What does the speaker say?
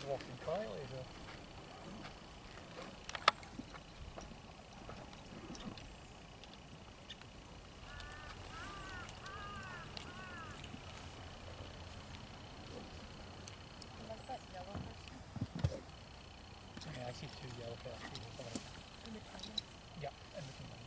walking trail is a Like that yellow person? yeah, I see two yellow cats. In between us. Yeah, in between.